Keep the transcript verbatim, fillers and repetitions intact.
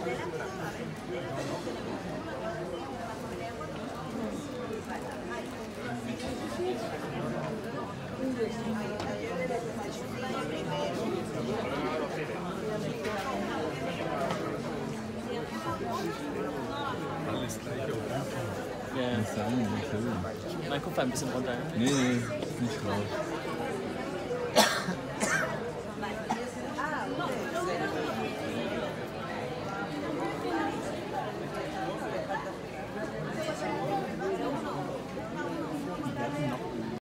Alles gleich, oder? Ja. Kann sein, schön. Mein Kopf war ein bisschen runter. Nee, nee, ist nicht schlau.